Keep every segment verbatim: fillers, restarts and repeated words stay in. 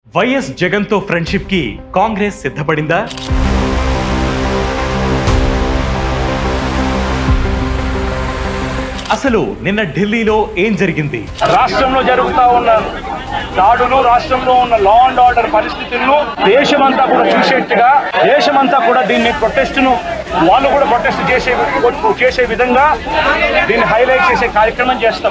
YS Jagan తో friendship కి కాంగ్రెస్ సిద్ధపడిందా? అసలు నిన్న ఢిల్లీలో ఏం జరిగింది? రాష్ట్రంలో జరుగుతా ఉన్న దాడులు, రాష్ట్రంలో ఉన్న లా అండ్ ఆర్డర్ పరిస్థితులను దేశమంతా కూడా చూసేట్టుగా, దేశమంతా కూడా దీన్ని ప్రొటెస్ట్ ను వాళ్ళు కూడా ప్రొటెస్ట్ చేసే చేసే విధంగా దీన్ని హైలైట్ చేసే కార్యక్రమం చేస్తాం.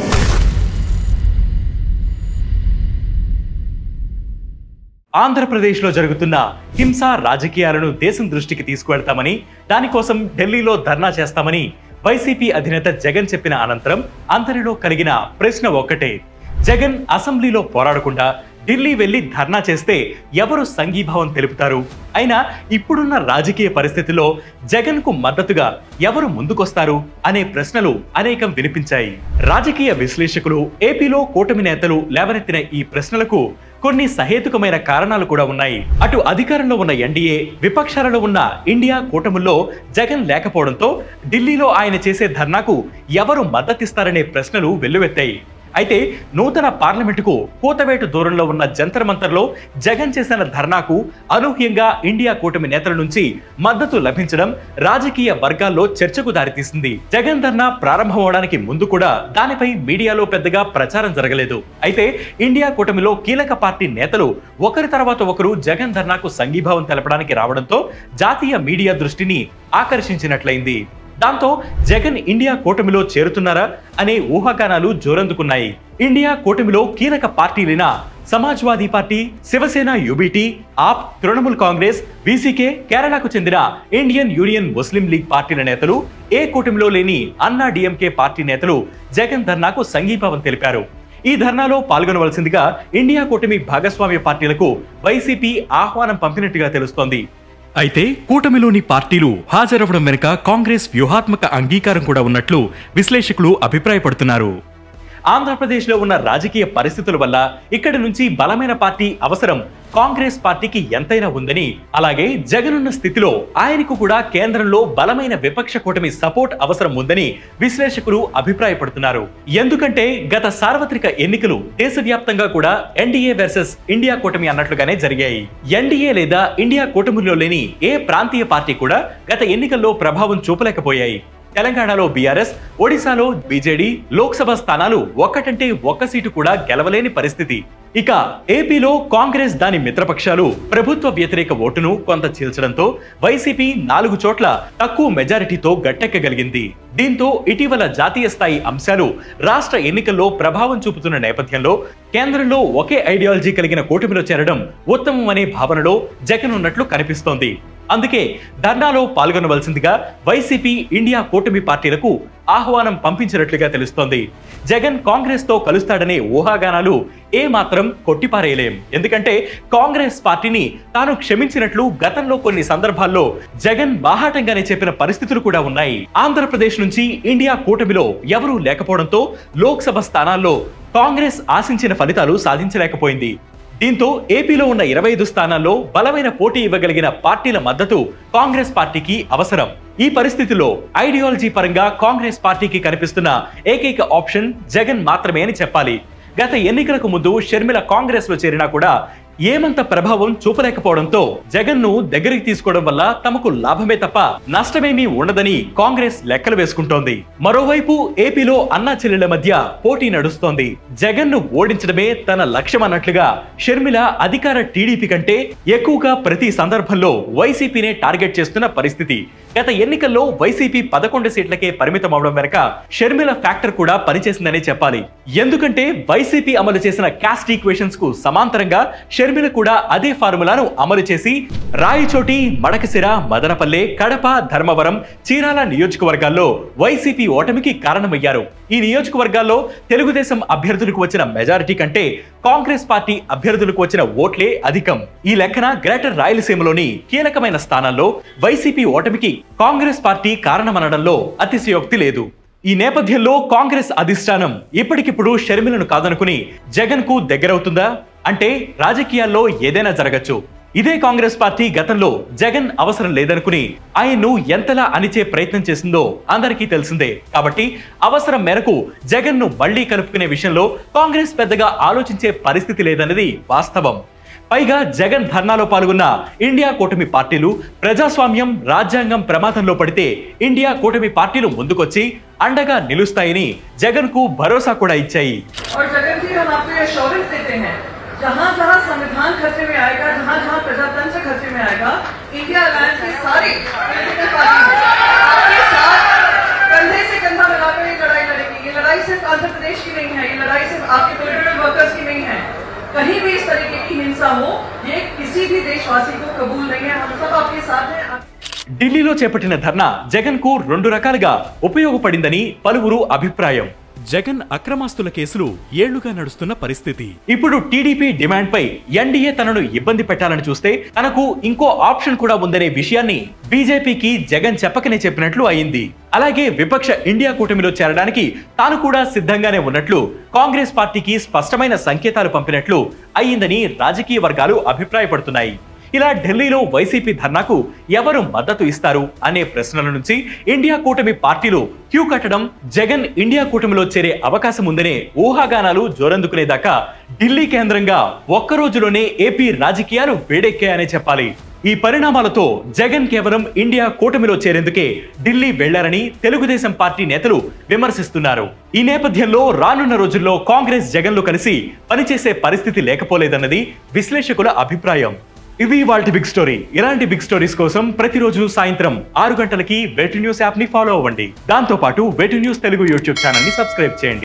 ఆంధ్రప్రదేశ్లో జరుగుతున్న హింస రాజకీయాలను దేశం దృష్టికి తీసుకువెళ్తామని, దానికోసం ఢిల్లీలో ధర్నా చేస్తామని వైసీపీ అధినేత జగన్ చెప్పిన అనంతరం అందరిలో కలిగిన ప్రశ్న ఒక్కటే: జగన్ అసెంబ్లీలో పోరాడకుండా ఢిల్లీ వెళ్లి ధర్నా చేస్తే ఎవరు సంఘీభావం తెలుపుతారు? అయినా ఇప్పుడున్న రాజకీయ పరిస్థితుల్లో జగన్ కు మద్దతుగా ఎవరు ముందుకొస్తారు అనే ప్రశ్నలు అనేకం వినిపించాయి. రాజకీయ విశ్లేషకులు, ఏపీలో కూటమి నేతలు లేవనెత్తిన ఈ ప్రశ్నలకు కొన్ని సహేతుకమైన కారణాలు కూడా ఉన్నాయి. అటు అధికారంలో ఉన్న ఎన్డీఏ, విపక్షాలలో ఉన్న ఇండియా కూటముల్లో జగన్ లేకపోవడంతో ఢిల్లీలో ఆయన చేసే ధర్నాకు ఎవరు మద్దతిస్తారనే ప్రశ్నలు వెల్లువెత్తాయి. అయితే నూతన పార్లమెంటుకు కూతవేటు దూరంలో ఉన్న జంతర్ మంతర్లో జగన్ చేసిన ధర్నాకు అనూహ్యంగా ఇండియా కూటమి నేతల నుంచి మద్దతు లభించడం రాజకీయ వర్గాల్లో చర్చకు దారితీసింది. జగన్ ధర్నా ప్రారంభమవడానికి ముందు కూడా దానిపై మీడియాలో పెద్దగా ప్రచారం జరగలేదు. అయితే ఇండియా కూటమిలో కీలక పార్టీ నేతలు ఒకరి తర్వాత ఒకరు జగన్ ధర్నాకు సంఘీభావం తెలపడానికి రావడంతో జాతీయ మీడియా దృష్టిని ఆకర్షించినట్లయింది. దాంతో జగన్ ఇండియా కూటమిలో చేరుతున్నారా అనే ఊహాగానాలు జోరందుకున్నాయి. ఇండియా కూటమిలో కీలక పార్టీలైన Samajwadi party, Shiv Sena, UBT, AAP, Trinamool Congress, VCK, కేరళకు చెందిన ఇండియన్ యూనియన్ ముస్లిం లీగ్ పార్టీల నేతలు, ఏ కూటమిలో లేని అన్నా డీఎంకే పార్టీ నేతలు జగన్ ధర్నాకు సంఘీభావం తెలిపారు. ఈ ధర్నాలో పాల్గొనవలసిందిగా ఇండియా కూటమి భాగస్వామ్య పార్టీలకు వైసీపీ ఆహ్వానం పంపినట్టుగా తెలుస్తోంది. అయితే కూటమిలోని పార్టీలు హాజరవడం వెనుక కాంగ్రెస్ వ్యూహాత్మక అంగీకారం కూడా ఉన్నట్లు విశ్లేషకులు అభిప్రాయపడుతున్నారు. ఆంధ్రప్రదేశ్లో ఉన్న రాజకీయ పరిస్థితుల వల్ల ఇక్కడి నుంచి బలమైన పార్టీ అవసరం కాంగ్రెస్ పార్టీకి ఎంతైనా ఉందని, అలాగే జగనున్న స్థితిలో ఆయనకు కూడా కేంద్రంలో బలమైన విపక్ష కూటమి సపోర్ట్ అవసరం ఉందని విశ్లేషకులు అభిప్రాయపడుతున్నారు. ఎందుకంటే గత సార్వత్రిక ఎన్నికలు దేశవ్యాప్తంగా కూడా ఎన్డీఏ వర్సెస్ ఇండియా కూటమి అన్నట్లుగానే జరిగాయి. ఎన్డీఏ లేదా ఇండియా కూటమిలో లేని ఏ ప్రాంతీయ పార్టీ కూడా గత ఎన్నికల్లో ప్రభావం చూపలేకపోయాయి. తెలంగాణలో బీఆర్ఎస్, ఒడిశాలో బీజేడీ లోక్సభ స్థానాలు ఒక్కటంటే ఒక్క సీటు కూడా గెలవలేని పరిస్థితి. ఇక ఏపీలో కాంగ్రెస్ దాని మిత్రపక్షాలు ప్రభుత్వ వ్యతిరేక ఓటును కొంత చీల్చడంతో వైసీపీ నాలుగు చోట్ల తక్కువ మెజారిటీతో గట్టెక్కగలిగింది. దీంతో ఇటీవల జాతీయ స్థాయి అంశాలు రాష్ట్ర ఎన్నికల్లో ప్రభావం చూపుతున్న నేపథ్యంలో కేంద్రంలో ఒకే ఐడియాలజీ కలిగిన కూటమిలో చేరడం ఉత్తమం అనే భావనలో జగన్ ఉన్నట్లు కనిపిస్తోంది. అందుకే ధర్నాలో పాల్గొనవలసిందిగా వైసీపీ, ఇండియా కూటమి పార్టీలకు ఆహ్వానం పంపించినట్లుగా తెలుస్తోంది. జగన్ కాంగ్రెస్ తో కలుస్తాడనే ఊహాగానాలు ఏ మాత్రం కొట్టిపారేయలేం. ఎందుకంటే కాంగ్రెస్ పార్టీని తాను క్షమించినట్లు గతంలో కొన్ని సందర్భాల్లో జగన్ బాహాటంగానే చెప్పిన పరిస్థితులు కూడా ఉన్నాయి. ఆంధ్రప్రదేశ్ నుంచి ఇండియా కూటమిలో ఎవరూ లేకపోవడంతో లోక్సభ స్థానాల్లో కాంగ్రెస్ ఆశించిన ఫలితాలు సాధించలేకపోయింది. దీంతో ఏపీలో ఉన్న ఇరవై ఐదు స్థానాల్లో బలమైన పోటీ ఇవ్వగలిగిన పార్టీల మద్దతు కాంగ్రెస్ పార్టీకి అవసరం. ఈ పరిస్థితిలో ఐడియాలజీ పరంగా కాంగ్రెస్ పార్టీకి కనిపిస్తున్న ఏకైక ఆప్షన్ జగన్ మాత్రమే అని చెప్పాలి. గత ఎన్నికలకు ముందు షర్మిల కాంగ్రెస్ లో చేరినా కూడా ఏమంత ప్రభావం చూపలేకపోవడంతో జగన్ ను దగ్గరికి తీసుకోవడం వల్ల తమకు లాభమే తప్ప నష్టమేమీ ఉండదని కాంగ్రెస్ లెక్కలు వేసుకుంటోంది. మరోవైపు ఏపీలో అన్నా చెల్లెల మధ్య పోటీ నడుస్తోంది. జగన్ ను ఓడించడమే తన లక్ష్యం అన్నట్లుగా షర్మిల అధికార టీడీపీ కంటే ఎక్కువగా ప్రతి సందర్భంలో వైసీపీనే టార్గెట్ చేస్తున్న పరిస్థితి. గత ఎన్నికల్లో వైసీపీ పదకొండు సీట్లకే పరిమితం అవడం వెనక షర్మిల ఫ్యాక్టర్ కూడా పనిచేసిందనే చెప్పాలి. ఎందుకంటే వైసీపీ అమలు చేసిన కాస్ట్ ఈక్వేషన్స్ కు సమాంతరంగా షర్మిల కూడా అదే ఫార్ములాను అమలు చేసి రాయచోటి, మడకసిర, మదనపల్లె, కడప, ధర్మవరం, చీరాల నియోజకవర్గాల్లో వైసీపీ ఓటమికి కారణమయ్యారు. ఈ నియోజకవర్గాల్లో తెలుగుదేశం అభ్యర్థులకు వచ్చిన మెజారిటీ కంటే కాంగ్రెస్ పార్టీ అభ్యర్థులకు వచ్చిన ఓట్లే అధికం. ఈ లెక్కన గ్రేటర్ రాయలసీమలోని కీలకమైన స్థానాల్లో వైసీపీ ఓటమికి కాంగ్రెస్ పార్టీ కారణమనడంలో అతిశయోక్తి లేదు. ఈ నేపథ్యంలో కాంగ్రెస్ అధిష్టానం ఇప్పటికిప్పుడు షర్మిలను కాదనుకుని జగన్ కు దగ్గరవుతుందా అంటే రాజకీయాల్లో ఏదైనా జరగచ్చు. ఇదే కాంగ్రెస్ పార్టీ గతంలో జగన్ అవసరం లేదనుకుని ఆయన్ను ఎంతలా అణిచే ప్రయత్నం చేసిందో అందరికీ తెలిసిందే. కాబట్టి అవసరం మేరకు జగన్ ను మళ్లీ కలుపుకునే విషయంలో కాంగ్రెస్ పెద్దగా ఆలోచించే పరిస్థితి లేదన్నది వాస్తవం. పైగా జగన్ ధర్నాలో పాల్గొన్న ఇండియా కూటమి పార్టీలు ప్రజాస్వామ్యం రాజ్యాంగం ప్రమాదంలో పడితే ఇండియా కూటమి పార్టీలు ముందుకొచ్చి అండగా నిలుస్తాయని జగన్ కు భరోసా కూడా ఇచ్చాయి. जहां जहां संविधान खतरे में आएगा, जहां जहां प्रजातंत्र खतरे में आएगा, इंडिया अलायंस की सारी पॉलिटिकल पार्टी आपके साथ कंधे से कंधा मिलाकर ये लड़ाई लड़ेगी. ये लड़ाई सिर्फ आंध्र प्रदेश की नहीं है, ये लड़ाई सिर्फ आपके पॉलिटिकल वर्कर्स की नहीं है. कहीं भी इस तरीके की हिंसा हो, ये किसी भी देशवासी को कबूल नहीं है. हम सब आपके साथ हैं. ఢిల్లీలో చేపట్టిన ధర్నా జగన్ కు రెండు రకాలుగా ఉపయోగపడిందని పలువురు అభిప్రాయం. జగన్ అక్రమాస్తుల కేసులు ఏళ్లుగా నడుస్తున్న పరిస్థితి. ఇప్పుడు టీడీపీ డిమాండ్ పై ఎన్డీఏ తనను ఇబ్బంది పెట్టాలని చూస్తే తనకు ఇంకో ఆప్షన్ కూడా ఉందనే విషయాన్ని బీజేపీకి జగన్ చెప్పకనే చెప్పినట్లు అయింది. అలాగే విపక్ష ఇండియా కూటమిలో చేరడానికి తాను కూడా సిద్ధంగానే ఉన్నట్లు కాంగ్రెస్ పార్టీకి స్పష్టమైన సంకేతాలు పంపినట్లు అయ్యిందని రాజకీయ వర్గాలు అభిప్రాయపడుతున్నాయి. ఇలా ఢిల్లీలో వైసీపీ ధర్నాకు ఎవరు మద్దతు ఇస్తారు అనే ప్రశ్నల నుంచి ఇండియా కూటమి పార్టీలు క్యూ కట్టడం, జగన్ ఇండియా కూటమిలో చేరే అవకాశం ఉందనే ఊహాగానాలు జోరందుకునేదాకా ఢిల్లీ కేంద్రంగా ఒక్క రోజులోనే ఏపీ రాజకీయాలు వేడెక్కాయనే చెప్పాలి. ఈ పరిణామాలతో జగన్ కేవలం ఇండియా కూటమిలో చేరేందుకే ఢిల్లీ వెళ్లారని తెలుగుదేశం పార్టీ నేతలు విమర్శిస్తున్నారు. ఈ నేపథ్యంలో రానున్న రోజుల్లో కాంగ్రెస్ జగన్లు కలిసి పనిచేసే పరిస్థితి లేకపోలేదన్నది విశ్లేషకుల అభిప్రాయం. ఇవి వాల్టి బిగ్ స్టోరీ. ఇలాంటి బిగ్ స్టోరీస్ కోసం ప్రతిరోజు సాయంత్రం ఆరు గంటలకి వేటు న్యూస్ యాప్ ని ఫాలో అవ్వండి. దాంతో పాటు వేటు న్యూస్ తెలుగు యూట్యూబ్ ఛానల్ ని సబ్స్క్రైబ్ చేయండి.